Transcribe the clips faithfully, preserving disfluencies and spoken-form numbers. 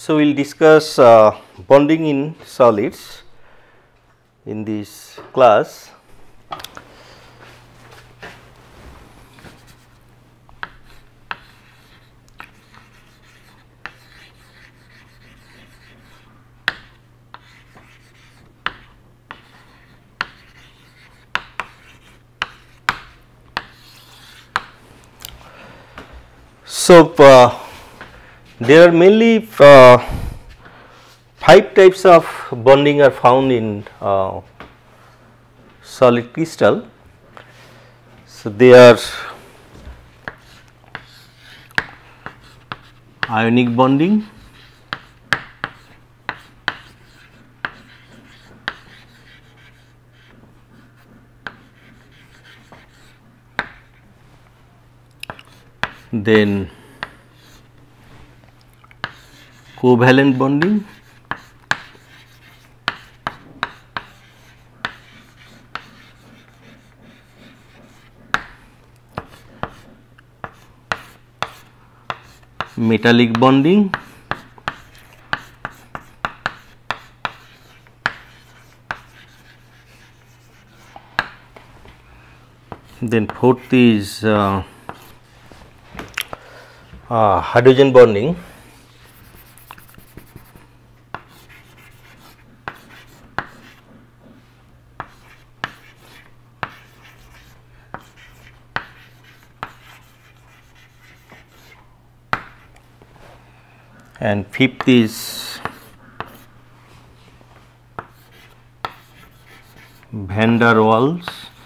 So, we will discuss uh, bonding in solids in this class. So, uh, there are mainly uh, five types of bonding are found in uh, solid crystal. So, they are ionic bonding, then covalent bonding, metallic bonding, then fourth is uh, uh, hydrogen bonding, and fifth is van der Waals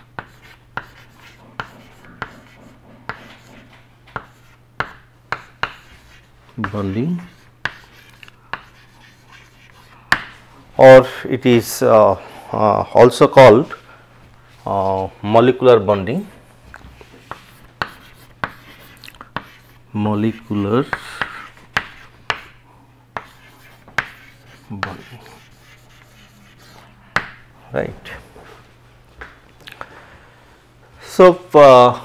bonding, or it is uh, uh, also called uh, molecular bonding, molecular bonding, right. So, uh,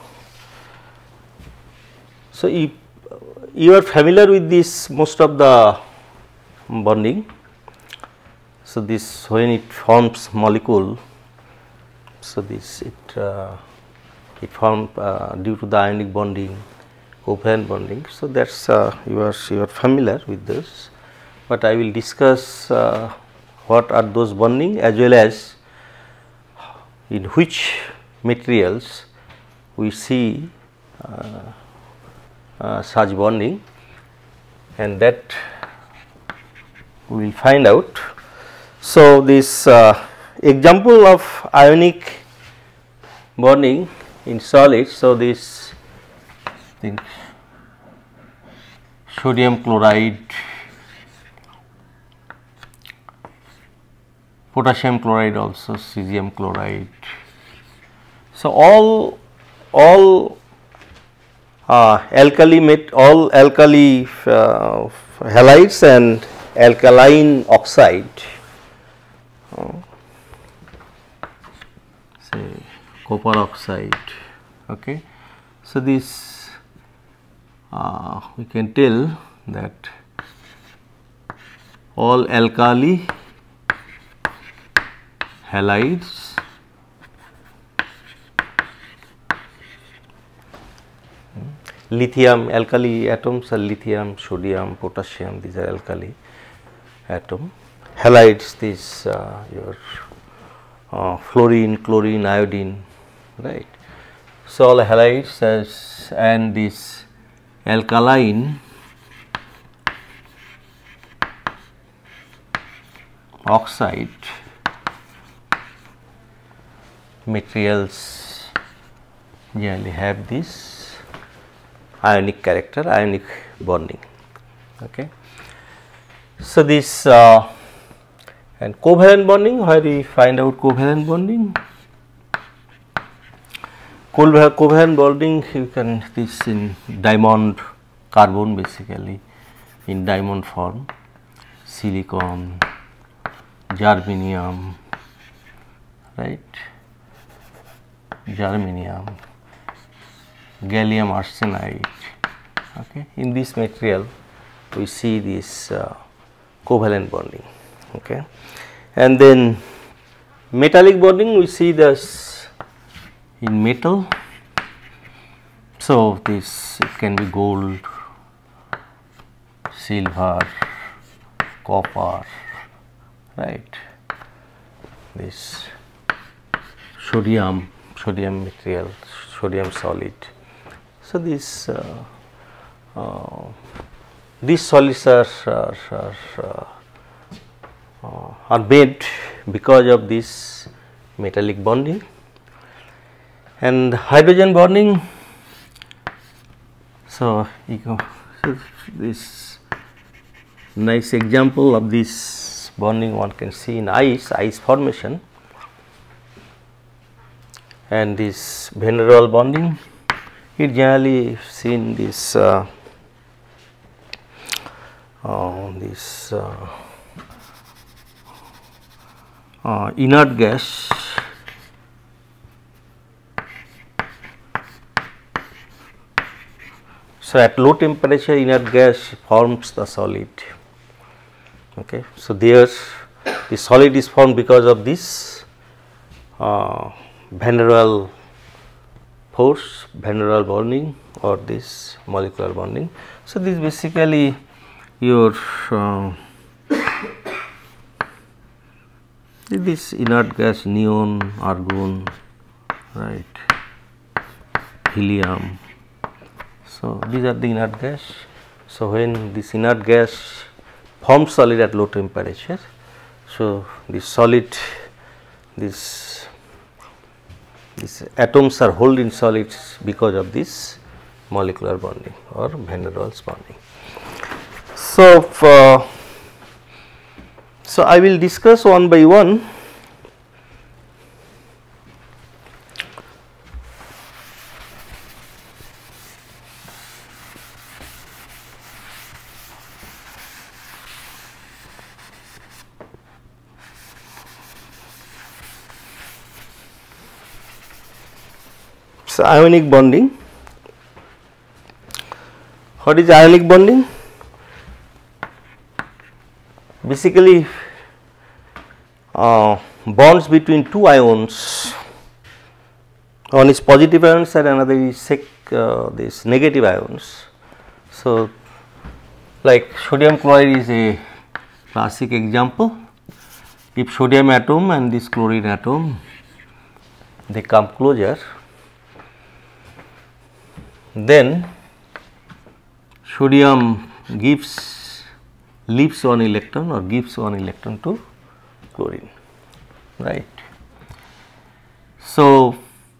so if you are familiar with this most of the bonding. So, this when it forms molecule, so this it uh, it formed uh, due to the ionic bonding, covalent bonding. So, that is uh, you are you are familiar with this, but I will discuss uh, what are those bonding as well as in which materials we see uh, uh, such bonding, and that we will find out. So, this uh, example of ionic bonding in solids. So, this thing sodium chloride, potassium chloride, also cesium chloride. So, all all uh, alkali met all alkali uh, halides and alkaline oxide, uh, say copper oxide. Okay. So, this uh, we can tell that all alkali halides lithium, alkali atoms are lithium, sodium, potassium, these are alkali atom. Halides, this uh, your uh, fluorine, chlorine, iodine, right. So, all halides as and this alkaline oxide materials generally have this ionic character, ionic bonding. Okay. So, this uh, and covalent bonding, where we find out covalent bonding. Covalent bonding, you can this in diamond carbon, basically in diamond form, silicon, germanium, right, germanium, gallium arsenide. Okay. In this material we see this uh, covalent bonding, okay. And then metallic bonding, we see this in metal. So, this it can be gold, silver, copper, right, this sodium, sodium material, sodium solid. So, this uh, uh, these solids are, are, are, uh, uh, are made because of this metallic bonding. And hydrogen bonding, so, you go, so this nice example of this bonding one can see in ice, ice formation, and this van der Waals bonding, it generally seen this uh, uh, this uh, uh, inert gas So, at low temperature inert gas forms the solid, okay. So, there the solid is formed because of this uh, van der Waals force, van der Waals bonding or this molecular bonding. So, this basically your uh, this inert gas, neon, argon, right, helium. So, these are the inert gas. So, when this inert gas forms solid at low temperature, so this solid, this these atoms are held in solids because of this molecular bonding or van der Waals bonding. So, uh, so I will discuss one by one. So, ionic bonding. What is ionic bonding? Basically, uh, bonds between two ions, one is positive ions and another is sec, uh, this negative ions. So, like sodium chloride is a classic example. If sodium atom and this chlorine atom, they come closer, then sodium gives leaves one electron or gives one electron to chlorine, right. So,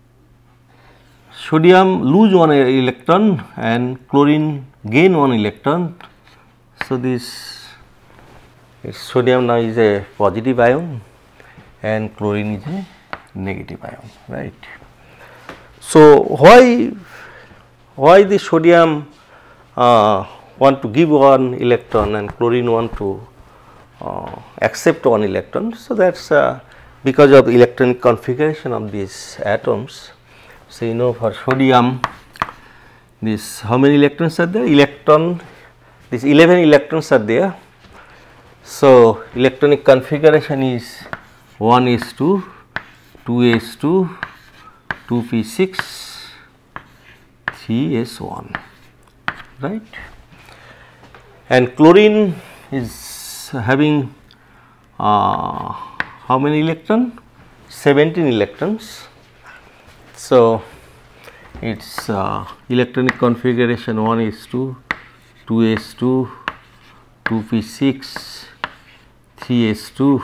sodium lose one electron and chlorine gain one electron. So, this sodium now is a positive ion and chlorine is a negative ion, right. So, why why the sodium uh, want to give one electron and chlorine want to uh, accept one electron. So, that is uh, because of electronic configuration of these atoms. So, you know for sodium this how many electrons are there? Electron, this eleven electrons are there. So, electronic configuration is one s two, two s two, two p six, three s one, right. And chlorine is having uh, how many electron? seventeen electrons. So, its uh, electronic configuration one s two, two s two, two p six, three s two,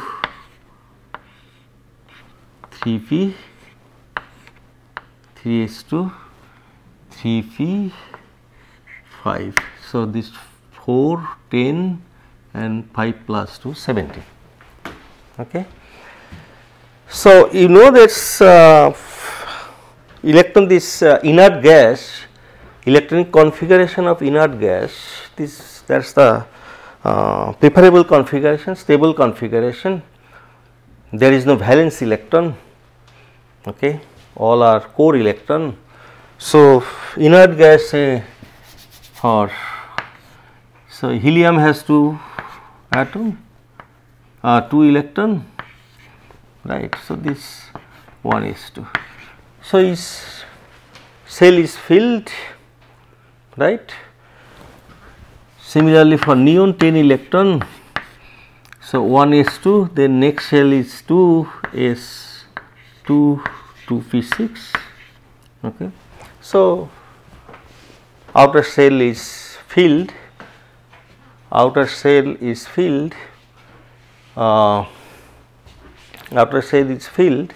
three p, three s two, three p five. So, this four, ten and five plus two, seventeen. Okay. So, you know this uh, electron, this uh, inert gas, electronic configuration of inert gas, this that is the uh, preferable configuration, stable configuration. There is no valence electron, okay. All are core electron. So, inert gas uh, or So, helium has two atom, uh, two electron, right. So, this one is two. So, its cell is filled, right. Similarly, for neon ten electron. So, one S two, then next cell is two S two two P six. Okay. So, outer shell is filled, outer shell is filled, uh, outer shell is filled.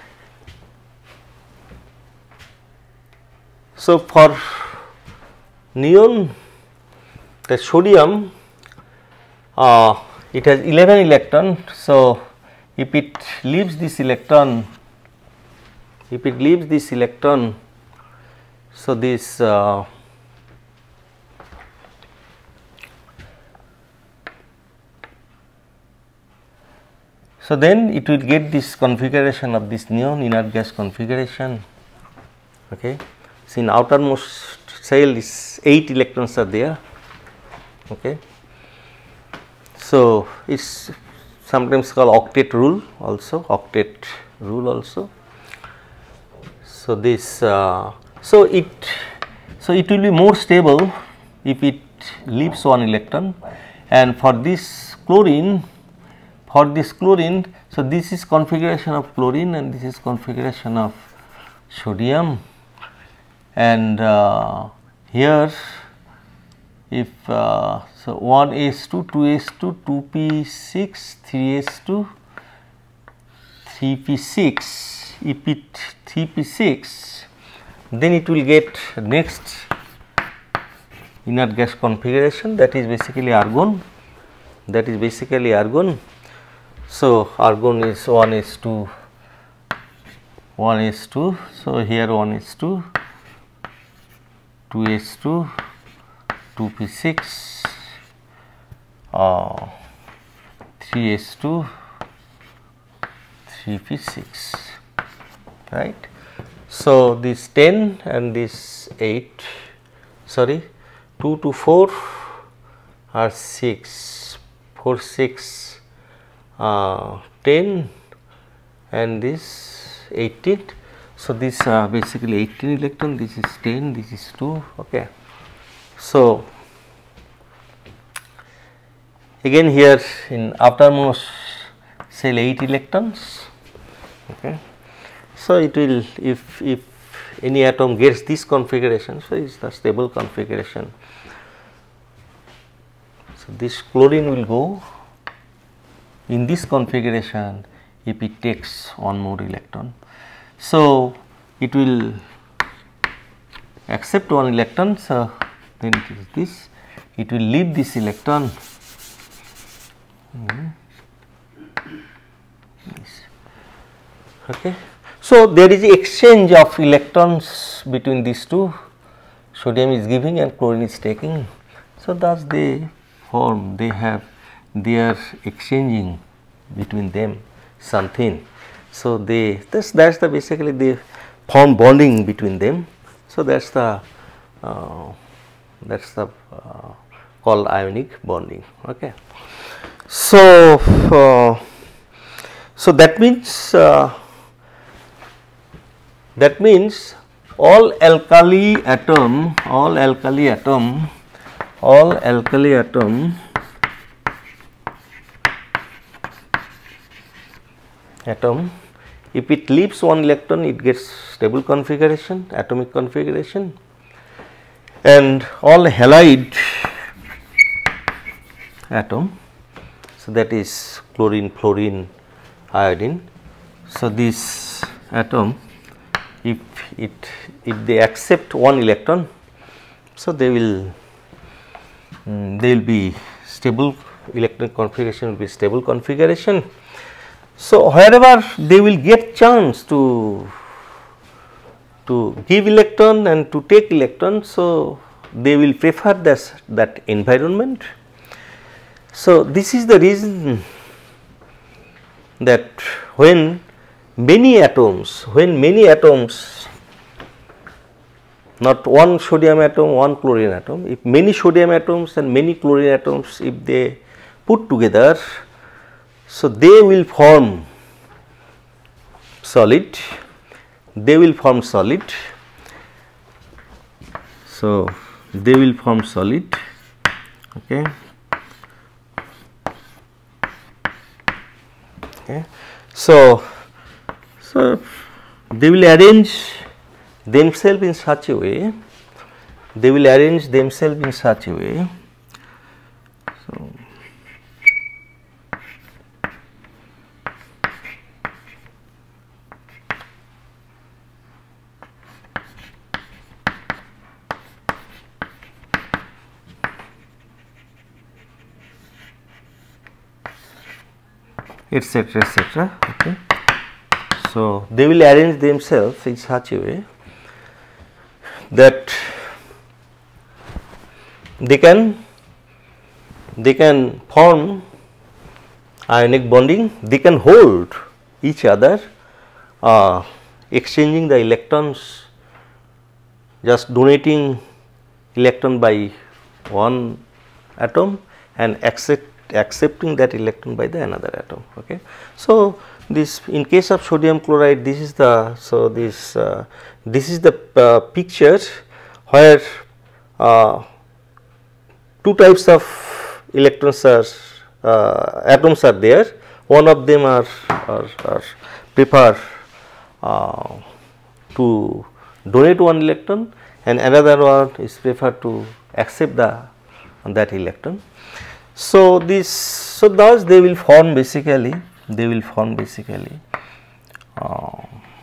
So, for neon, the sodium, uh, it has eleven electron. So, if it leaves this electron, if it leaves this electron, so this uh, so then it will get this configuration of this neon inert gas configuration. Okay. So, in outermost shell is eight electrons are there. Okay. So, it is sometimes called octet rule also, octet rule also. So, this uh, so it so it will be more stable if it leaves one electron, and for this chlorine, for this chlorine, so this is configuration of chlorine and this is configuration of sodium, and uh, here if uh, so one S two, two S two, two P six, three S two, three P six, if it three P six, then it will get next inert gas configuration, that is basically argon, that is basically argon. So, argon is one S two, one S two, so here one S two, two S two, two P six, uh, three S two, three P six, right. So, this ten and this eight, sorry, two to four are six, four, six, uh, ten and this eighteen. So, this uh, basically eighteen electron, this is ten, this is two. Okay. So, again here in outermost shell eight electrons. Okay. So, it will if if any atom gets this configuration, so it is the stable configuration. So, this chlorine will go in this configuration if it takes one more electron. So, it will accept one electron, so then it is this, it will leave this electron. Mm. This. Okay. So, there is exchange of electrons between these two, sodium is giving and chlorine is taking. So, thus they form, they have, they are exchanging between them something. So, they that's that is the basically they form bonding between them. So, that is the uh, that is the uh, called ionic bonding. Okay. So, uh, so that means uh, that means all alkali atom, all alkali atom, all alkali atom atom, if it leaves one electron, it gets stable configuration, atomic configuration, and all halide atom, so that is chlorine, fluorine, iodine. So, this atom, if it if they accept one electron, so they will um, they will be stable, electronic configuration will be stable configuration. So, wherever they will get chance to to give electron and to take electron, so they will prefer this that environment. So, this is the reason that when many atoms, when many atoms not one sodium atom, one chlorine atom. If many sodium atoms and many chlorine atoms, if they put together, so they will form solid, they will form solid. So, they will form solid, okay. Okay. So, so they will arrange themselves in such a way, they will arrange themselves in such a way. So, etc etc okay. So, they will arrange themselves in such a way that they can they can form ionic bonding, they can hold each other, uh, exchanging the electrons, just donating electron by one atom and accept accepting that electron by the another atom. Okay. So, this in case of sodium chloride, this is the, so this uh, this is the uh, picture where uh, two types of electrons are uh, atoms are there. One of them are, are, are prefer uh, to donate one electron and another one is prefer to accept the that electron. So, this, so thus they will form basically, they will form basically uh,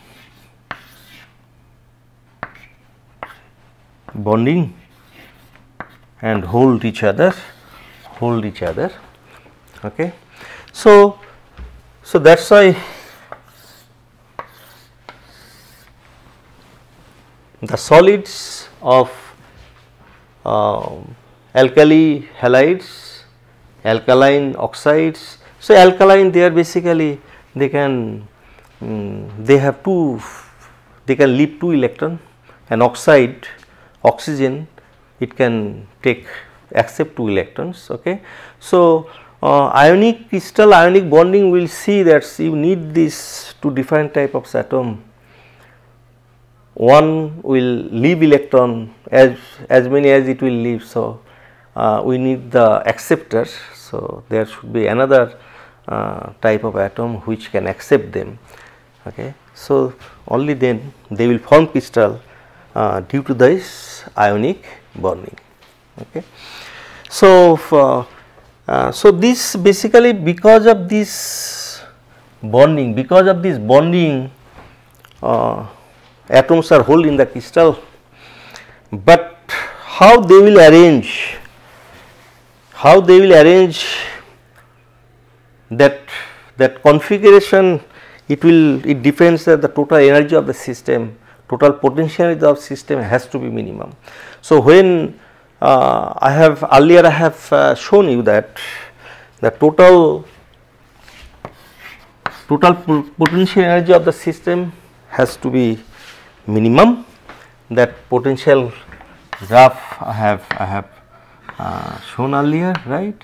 bonding and hold each other, hold each other. Okay. So, so that is why the solids of uh, alkali halides, alkaline oxides. So, alkaline they are basically they can um, they have two, they can leave two electron, and oxide oxygen it can take accept two electrons. Okay. So, uh, ionic crystal ionic bonding we will see that you need these two different type of atom. One will leave electron as as many as it will leave. So, uh, we need the acceptor. So, there should be another uh, type of atom which can accept them. Okay. So, only then they will form crystal uh, due to this ionic bonding. Okay. So, uh, uh, so this basically because of this bonding, because of this bonding uh, atoms are held in the crystal, but how they will arrange, how they will arrange that that configuration, it will it depends that the total energy of the system, total potentiality of system has to be minimum. So, when uh, I have earlier I have uh, shown you that the total total potential energy of the system has to be minimum, that potential graph I have I have uh, shown earlier, right.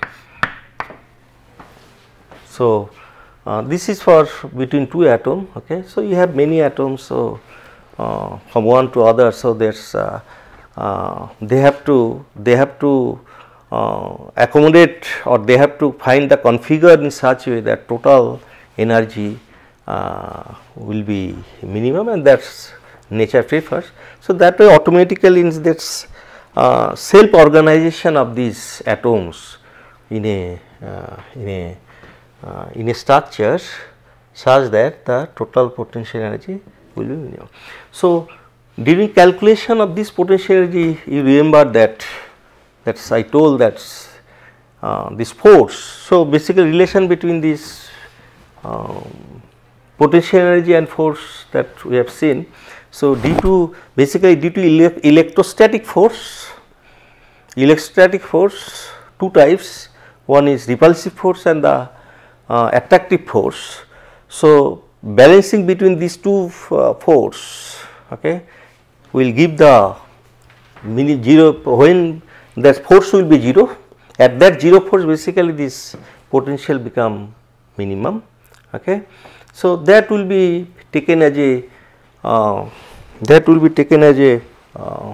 So, uh, this is for between two atom. Okay. So, you have many atoms. So, uh, from one to other. So, there is uh, uh, they have to they have to uh, accommodate, or they have to find the configure in such a way that total energy uh, will be minimum, and that is nature prefers. So, that way automatically in this uh, self organization of these atoms in a uh, in a uh, in a structure such that the total potential energy will be minimum. So, during calculation of this potential energy, you remember that that's I told that uh, this force. So, basically relation between this um, potential energy and force that we have seen. So, due to basically due to ele electrostatic force, electrostatic force two types, one is repulsive force and the uh, attractive force. So, balancing between these two uh, force, okay, will give the mini zero, when that force will be zero, at that zero force basically this potential become minimum. Okay. So, that will be taken as a uh, that will be taken as a uh,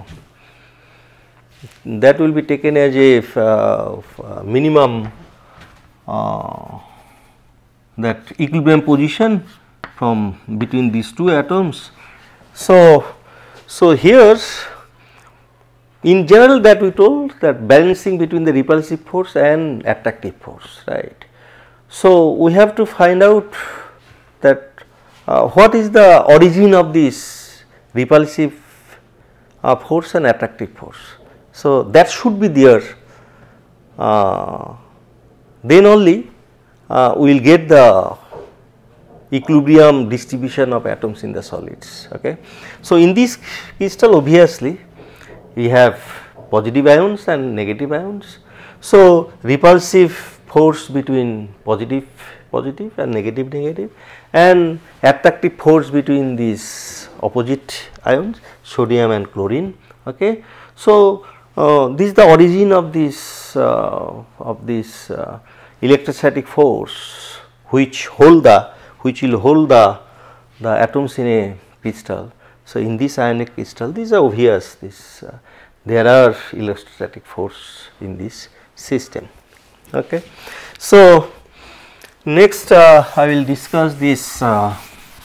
that will be taken as a uh, minimum uh, that equilibrium position from between these two atoms. So, so here in general that we told that balancing between the repulsive force and attractive force, right. So, we have to find out that uh, what is the origin of this repulsive uh, force and attractive force. So, that should be there, uh, then only uh, we will get the equilibrium distribution of atoms in the solids. Okay. So, in this crystal obviously we have positive ions and negative ions. So, repulsive force between positive positive and negative negative, and attractive force between these opposite ions sodium and chlorine. Okay. So, uh, this is the origin of this uh, of this uh, electrostatic force which hold the which will hold the the atoms in a crystal. So, in this ionic crystal these are obvious, this uh, there are electrostatic force in this system. Okay. So, next uh, I will discuss this uh,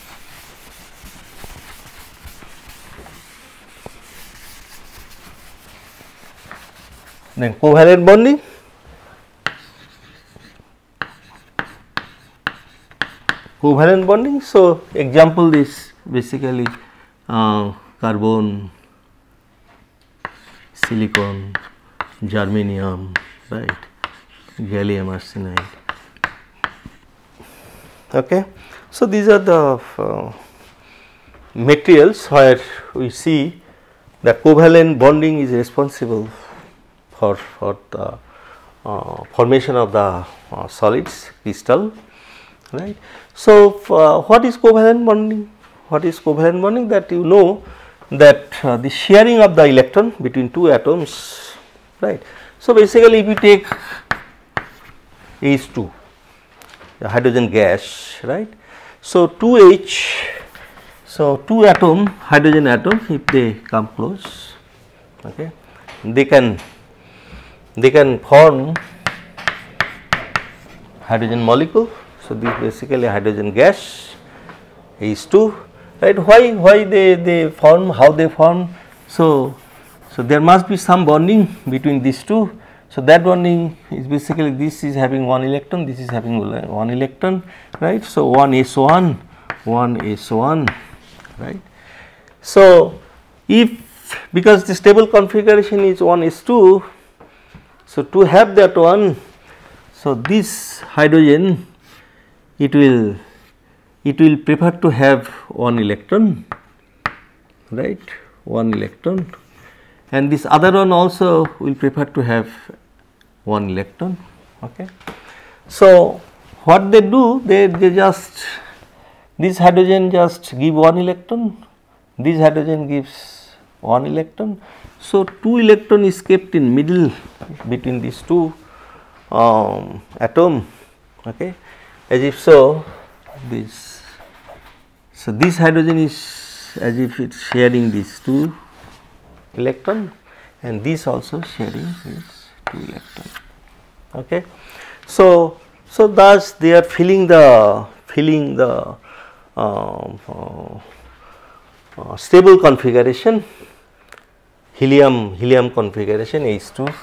then covalent bonding. Covalent bonding. So, example is basically uh, carbon, silicon, germanium, right, gallium arsenide. Okay. So, these are the uh, materials where we see that covalent bonding is responsible for, for the uh, formation of the uh, solids crystal, right. So, uh, what is covalent bonding? What is covalent bonding? That you know that uh, the sharing of the electron between two atoms, right. So, basically if you take H two, the hydrogen gas, right. So, two H, so two atom hydrogen atom, if they come close, okay, they can they can form hydrogen molecule. So, this basically hydrogen gas H two, right. Why why they they form, how they form? So, so there must be some bonding between these two. So, that bonding is basically this is having one electron, this is having one electron, right. So, one S one, one S one, right. So, if because the stable configuration is one S two, so to have that one, so this hydrogen it will it will prefer to have one electron, right, one electron, and this other one also will prefer to have one electron. Okay. So, what they do, they, they just this hydrogen just give one electron, this hydrogen gives one electron. So, two electron is kept in middle between these two um, atom, okay, as if so this. So, this hydrogen is as if it is sharing these two electron, and this also sharing this two electron. Okay. So, so thus they are filling the filling the uh, uh, uh, stable configuration, helium helium configuration H two,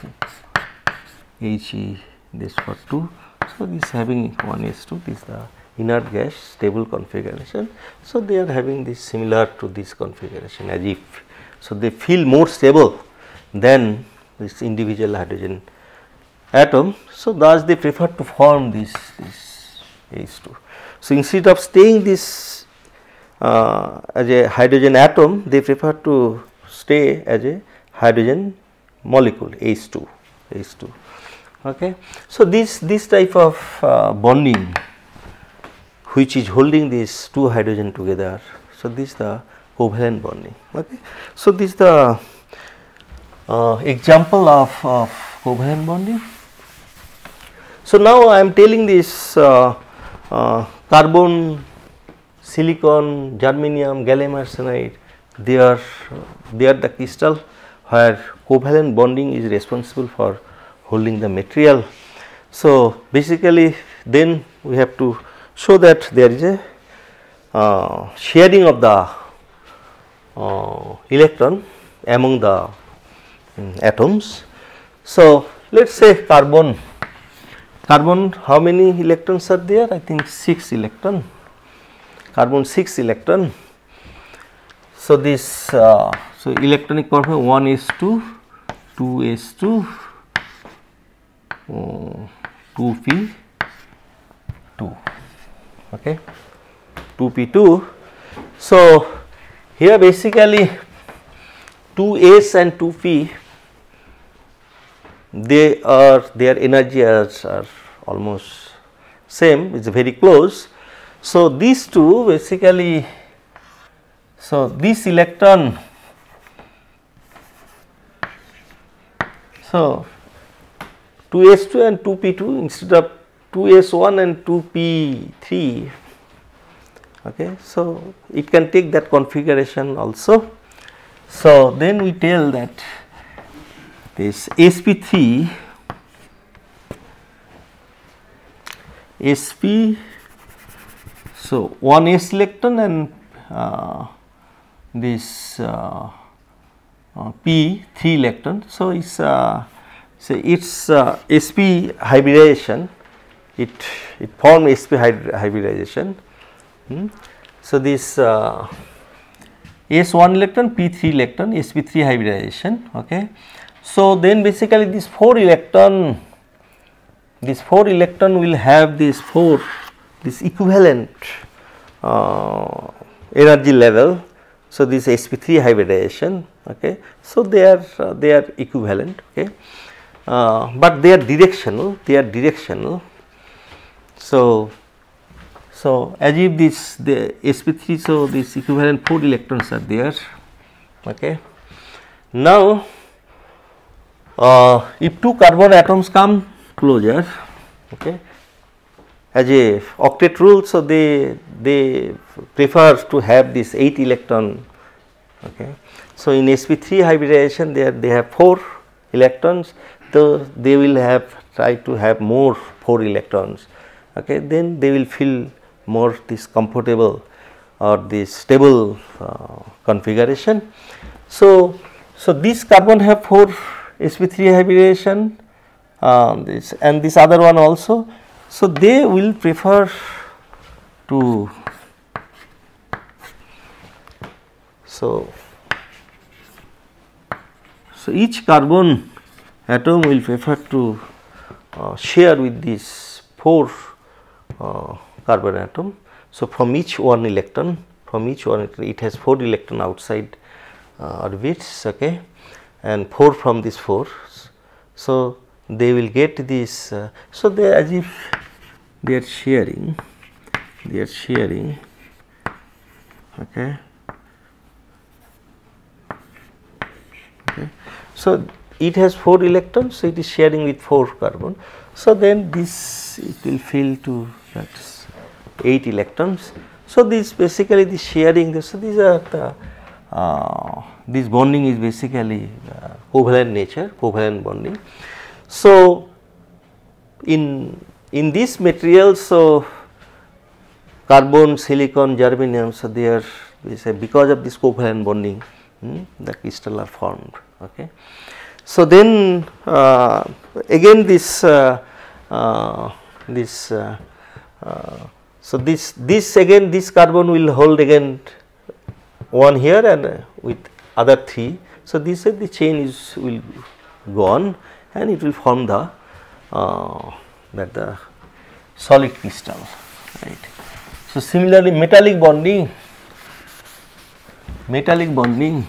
He this for two. So, this having one H two, this is the inert gas stable configuration. So, they are having this similar to this configuration as if. So, they feel more stable than this individual hydrogen atom. So, thus they prefer to form this, this H two. So, instead of staying this uh, as a hydrogen atom, they prefer to stay as a hydrogen molecule H two, H two. Okay. So, this, this type of uh, bonding which is holding these two hydrogen together. So, this is the covalent bonding. Okay. So, this is the uh, example of, of covalent bonding. So now I am telling this uh, uh, carbon, silicon, germanium, gallium arsenide, they are they are the crystal where covalent bonding is responsible for holding the material. So basically then we have to show that there is a uh, sharing of the uh, electron among the um, atoms. So let us say carbon, carbon how many electrons are there? I think six electron, carbon six electron. So this uh, so electronic configuration one s two, two s two, uh, two p two, okay, two p two. So here basically two s and two p, they are their energy are, are almost same, it is very close. So these two basically, so this electron, so two s two and two p two instead of two s one and two p three, okay. So it can take that configuration also. So then we tell that this s p three, S p, so one s electron and uh, this uh, uh, p three electron. So it's uh, so it's uh, S p hybridization, it it formed S p hybridization. Hmm. So this uh, S one electron, P three electron, S p three hybridization, okay. So then basically this four electron, this four electron will have this four, this equivalent uh, energy level. So this S p three hybridization, okay. So they are uh, they are equivalent, okay, uh, but they are directional, they are directional. So so as if this the S p three, so this equivalent four electrons are there, okay. Now uh, if two carbon atoms come closer, okay, as a octet rule, so they they prefer to have this eight electron, okay. So in S p three hybridization there they have four electrons, so they will have try to have more four electrons, okay. Then they will feel more this comfortable or this stable uh, configuration. So so this carbon have four S p three hybridization, um, this and this other one also. So they will prefer to, so so each carbon atom will prefer to uh, share with these four uh, carbon atom. So from each one electron, from each one it has four electron outside uh, orbits, okay, and four from these four. So they will get this, uh, so they as if they are sharing, they are sharing, okay, okay. So it has four electrons, so it is sharing with four carbon. So then this it will fill to that eight electrons. So this basically the sharing, so these are the uh, this bonding is basically uh, covalent nature, covalent bonding. So in in this material, so carbon, silicon, germanium, so they are we say because of this covalent bonding, hmm, the crystal are formed, okay. So then uh, again this uh, uh, this uh, uh, so this this again this carbon will hold again one here and uh, with other three. So this uh, the chain is will go on and it will form the uh, that the solid crystal, right. So similarly metallic bonding, metallic bonding.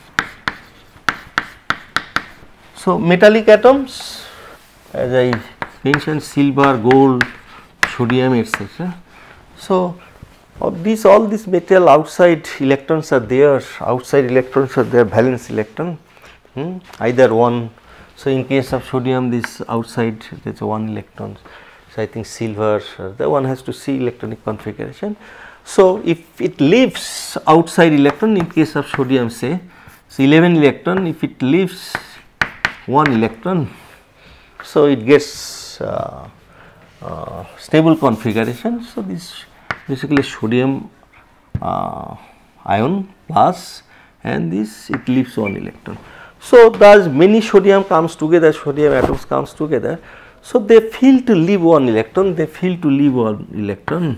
So metallic atoms, as I mentioned, silver, gold, sodium, et cetera. So of these all these metal outside electrons are there, outside electrons are there, valence electron. hmm? either one. So, in case of sodium, this outside there is one electron. So, I think silver, uh, the one has to see electronic configuration. So, if it leaves outside electron, in case of sodium say, so eleven electron, if it leaves one electron, so it gets uh, uh, stable configuration. So, this basically sodium uh, ion plus, and this it leaves one electron. So, thus many sodium comes together, sodium atoms comes together. So, they fail to leave one electron, they fail to leave one electron.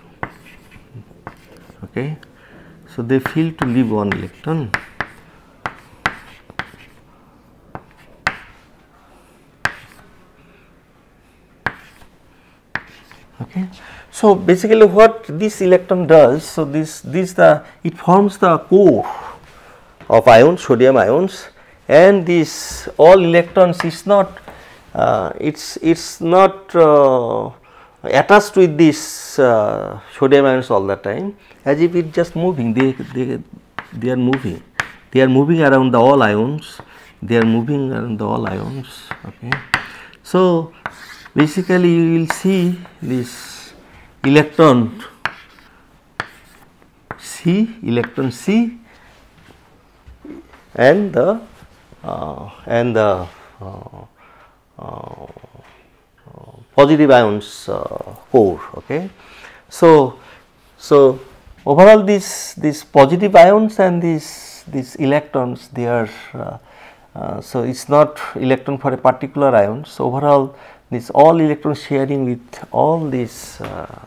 Okay. So, they fail to leave one electron. Okay. So, basically what this electron does, so this this the it forms the core of ions, sodium ions, and this all electrons is not uh, it's it's not uh, attached with this uh, sodium ions all the time, as if it just moving, they they they are moving, they are moving around the all ions, they are moving around the all ions. Okay. So, basically you will see this electron C, electron C, and the uh, and the uh, uh, positive ions uh, core. Okay. So, so overall this this positive ions and these these electrons, they are uh, uh, so it is not electron for a particular ion. So, overall this all electron sharing with all these uh,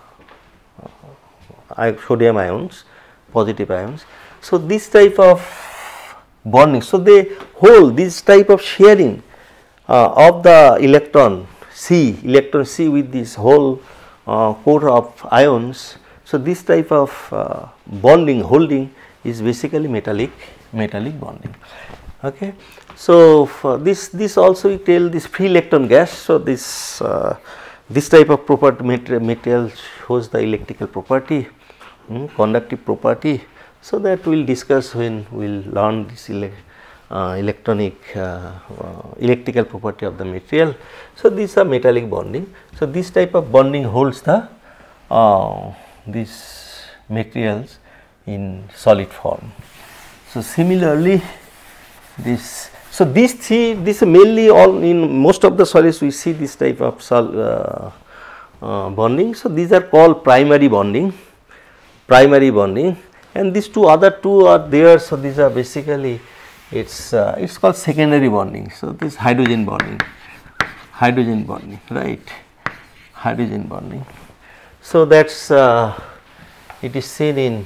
uh, sodium ions, positive ions. So, this type of bonding, so they hold this type of sharing uh, of the electron C, electron C with this whole uh, core of ions. So, this type of uh, bonding, holding is basically metallic metallic bonding. Okay. So, for this this also we tell this free electron gas. So, this uh, this type of property material shows the electrical property, um, conductive property. So, that we will discuss when we will learn this ele uh, electronic uh, uh, electrical property of the material. So, these are metallic bonding. So, this type of bonding holds the uh, these materials in solid form. So, similarly this, so these three, this mainly all in most of the solids we see this type of sol, uh, uh, bonding. So, these are called primary bonding, primary bonding, and these two other two are there. So, these are basically it's uh, it's called secondary bonding. So, this hydrogen bonding, hydrogen bonding, right, hydrogen bonding. So, that is uh, it is seen in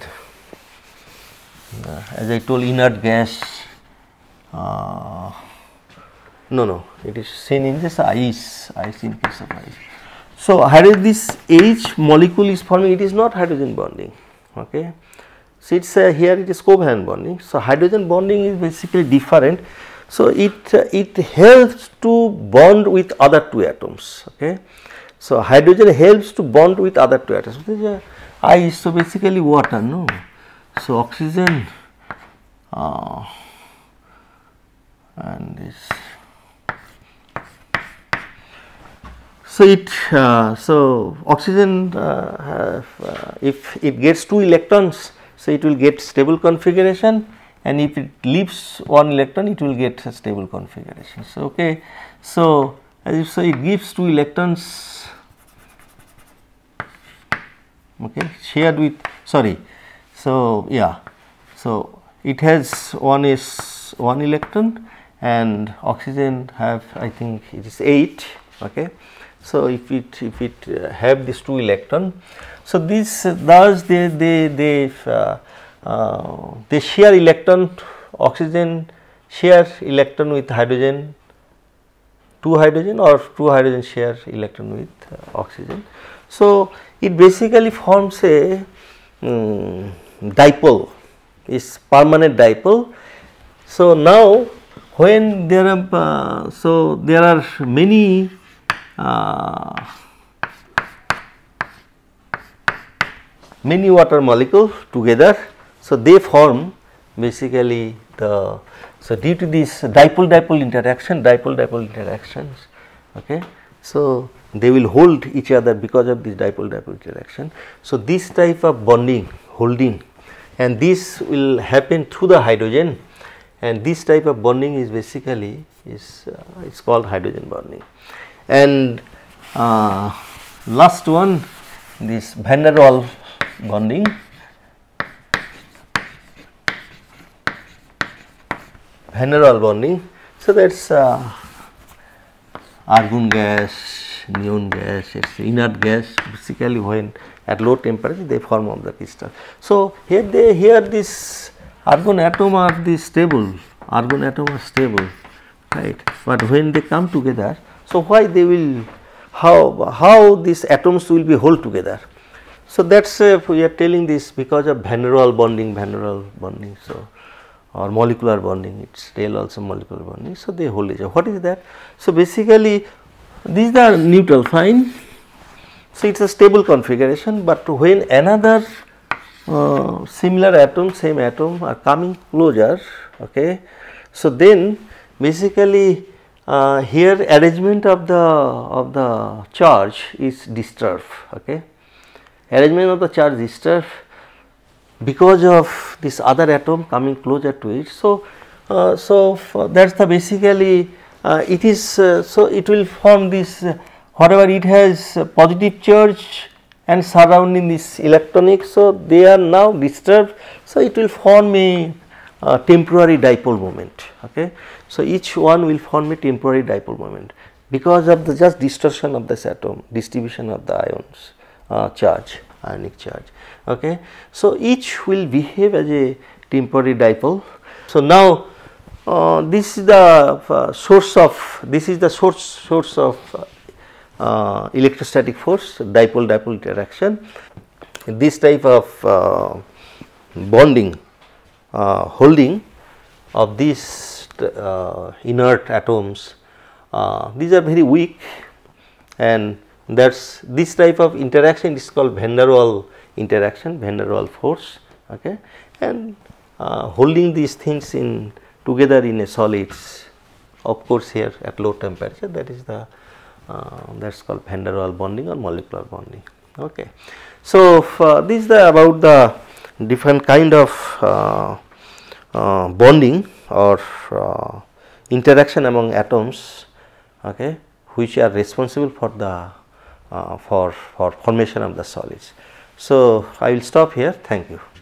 uh, as I told inert gas. Uh, no, no, it is seen in this ice, ice in case of ice. So, hydrogen, this H molecule is forming, it is not hydrogen bonding. Okay. So, it is uh, here it is covalent bonding. So, hydrogen bonding is basically different. So, it uh, it helps to bond with other two atoms. Okay. So, hydrogen helps to bond with other two atoms. This is uh, ice. So, basically water, no. So, oxygen uh, and this. So, it uh, so oxygen uh, have, uh, if it gets two electrons, so it will get stable configuration, and if it leaves one electron, it will get a stable configuration. So, okay. So, as you say, it gives two electrons, okay, shared with, sorry. So, yeah. So, it has one is one electron, and oxygen have, I think it is eight. Okay. So, if it if it uh, have these two electron, so this uh, thus they they they uh, uh, they share electron, oxygen share electron with hydrogen, two hydrogen, or two hydrogen share electron with uh, oxygen. So, it basically forms a um, dipole, is permanent dipole. So, now when there are uh, so there are many uh, many water molecules together, so they form basically the, so due to this dipole dipole interaction, dipole dipole interactions, okay, so they will hold each other because of this dipole dipole interaction. So this type of bonding, holding, and this will happen through the hydrogen, and this type of bonding is basically is uh, it's called hydrogen bonding. And uh, last one, this van der Waals bonding. Van der Waals bonding. So that's uh, argon gas, neon gas, it's inert gas. Basically, when at low temperature they form of the crystal. So here they here this argon atom are this stable, argon atom are stable, right? But when they come together, so why they will, how how these atoms will be hold together? So that's uh, we are telling this because of van der Waals bonding, van der Waals bonding. So or molecular bonding, it's real also molecular bonding. So they hold each other. What is that? So basically, these are neutral, fine. So it's a stable configuration, but when another uh, similar atom, same atom are coming closer, okay. So then basically uh, here arrangement of the of the charge is disturbed, okay. Arrangement of the charge disturbed because of this other atom coming closer to it. So, uh, so that is the basically uh, it is uh, so it will form this uh, whatever it has uh, positive charge and surrounding this electronic. So, they are now disturbed. So, it will form a uh, temporary dipole moment. Okay. So, each one will form a temporary dipole moment because of the just distortion of this atom, distribution of the ions uh, charge, ionic charge. Okay. So, each will behave as a temporary dipole. So, now uh, this is the uh, source of this is the source source of uh, uh, electrostatic force, dipole dipole interaction. This type of uh, bonding uh, holding of these uh, inert atoms, uh, these are very weak, and that's this type of interaction is called van der Waals interaction, van der Waals force, okay, and uh, holding these things in together in a solids, of course here at low temperature, that is the uh, that is called van der Waals bonding or molecular bonding. Okay. So, uh, this is the about the different kind of uh, uh, bonding or uh, interaction among atoms, okay, which are responsible for the uh, for for formation of the solids. So, I will stop here. Thank you.